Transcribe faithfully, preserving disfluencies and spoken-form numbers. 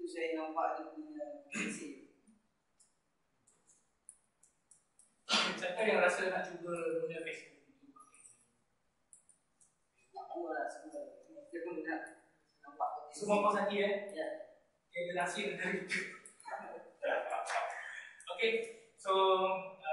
saya nampak dia punya potensi. Siapa yang rasa nak cuba guna Facebook? Tak tahu lah semua. Dia pun nak nampak potensi. Semua kau hati eh? Ya. Dia berhasil dari itu. Okay, so